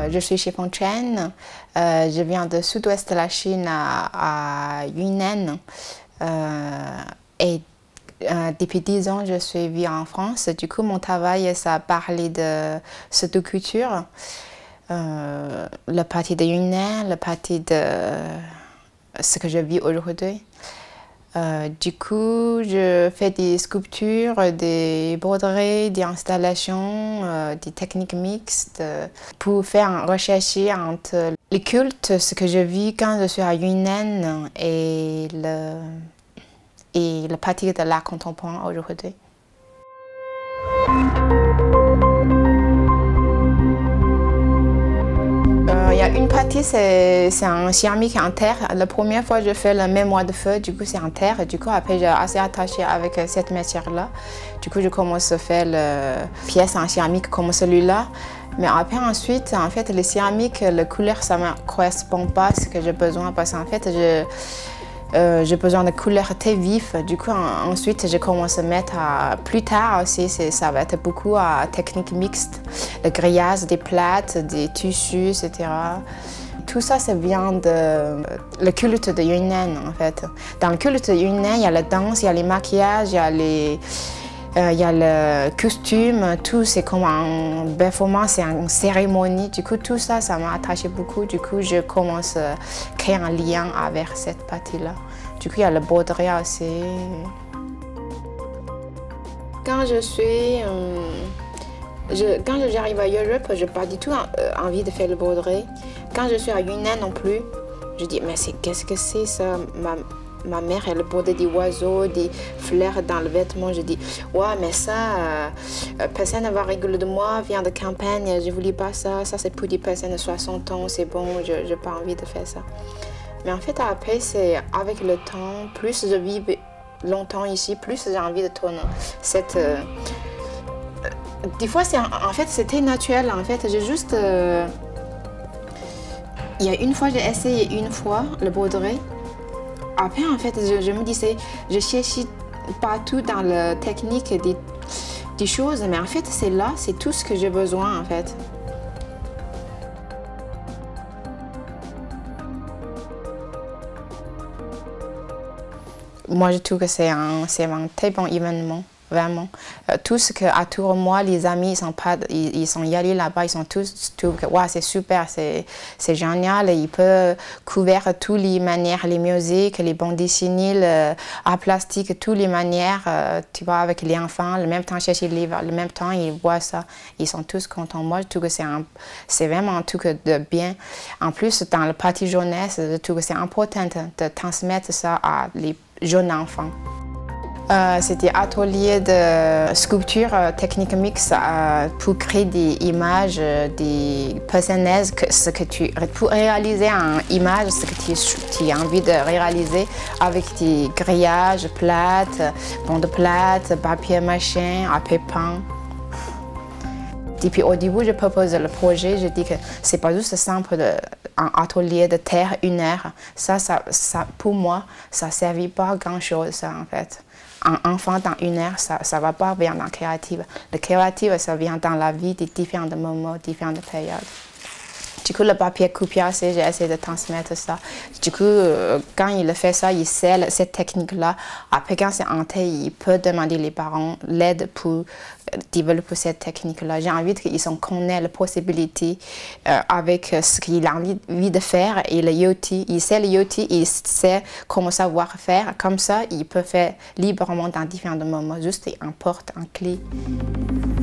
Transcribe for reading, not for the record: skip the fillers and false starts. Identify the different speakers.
Speaker 1: Je suis chiffon Chen. Je viens de sud-ouest de la Chine à Yunnan. Et depuis 10 ans, je suis venue en France. Du coup, mon travail, ça a parlé de cette deux cultures. Le parti de Yunnan, le parti de ce que je vis aujourd'hui. Du coup, je fais des sculptures, des broderies, des installations, des techniques mixtes pour faire rechercher entre les cultes, ce que je vis quand je suis à Yunnan et le parti de l'art contemporain aujourd'hui. Il y a une partie, c'est un céramique en terre. La première fois, je fais le mémoire de feu, du coup, c'est en terre. Du coup, après, j'ai assez attaché avec cette matière-là. Du coup, je commence à faire les pièces en céramique comme celui-là. Mais après, ensuite, en fait, les céramiques, la couleur, ça ne me correspond pas à ce que j'ai besoin. Parce qu'en fait, j'ai besoin de couleurs très vives. Du coup, ensuite, je commence à mettre plus tard aussi, ça va être beaucoup à technique mixte. Le grillage des plates, des tissus, etc. Tout ça, ça vient de le culte de Yunnan, en fait. Dans le culte de Yunnan, il y a la danse, il y a les maquillages, il y a le costume, tout c'est comme une performance, c'est une cérémonie. Du coup, tout ça, ça m'a attaché beaucoup. Du coup, je commence à créer un lien avec cette partie-là. Du coup, il y a le broderie aussi. Quand j'arrive à Europe, je n'ai pas du tout envie de faire le broderie. Quand je suis à Yunnan non plus, je dis, mais qu'est-ce que c'est ça? Ma mère, elle brodait des oiseaux, des fleurs dans le vêtement. Je dis, ouais, mais ça, personne ne va rigoler de moi, vient de campagne, je ne voulais pas ça. Ça, c'est pour des personnes de 60 ans, c'est bon, je n'ai pas envie de faire ça. Mais en fait, après, c'est avec le temps, plus je vis longtemps ici, plus j'ai envie de tourner des fois, en fait, c'était naturel. En fait, j'ai juste... Il y a une fois, j'ai essayé le broderie. Après, en fait, je me disais, je cherchais partout dans la technique des choses, mais en fait, c'est là, c'est tout ce que j'ai besoin, en fait. Moi, je trouve que c'est un très bon événement. Vraiment. Tout ce qu'autour de moi, les amis, ils sont y allés là-bas, ils sont tous trouvent que wow, c'est super, c'est génial. Ils peuvent couvrir toutes les manières, les musiques, les bandes dessinées, l'art plastique, toutes les manières, tu vois, avec les enfants, le même temps chercher les livres, le même temps ils voient ça. Ils sont tous contents. Moi, je trouve que c'est vraiment un truc de bien. En plus, dans le parti jeunesse, je trouve que c'est important de transmettre ça à les jeunes enfants. C'était un atelier de sculpture technique mixte pour créer des images, des personnages, pour réaliser une image, ce que tu as envie de réaliser avec des grillages, plates, bandes plates, papier machin, après peint. Et puis au début, je propose le projet, je dis que c'est pas juste simple un atelier de terre, 1 heure. Ça, pour moi, ça ne servit pas à grand-chose, ça, en fait. Un enfant dans 1 heure, ça ne va pas venir dans le créatif. Le créatif, ça vient dans la vie de différents moments, différentes périodes. Du coup, le papier copier, j'ai essayé de transmettre ça. Du coup, quand il fait ça, il scelle cette technique-là. Après, quand c'est en tête, il peut demander les parents l'aide pour développer cette technique-là. J'ai envie qu'ils connaissent les possibilités avec ce qu'il a envie de faire. Et le Yoti, il sait le Yoti, il sait comment savoir faire. Comme ça, il peut faire librement dans différents moments. Juste, il importe une clé.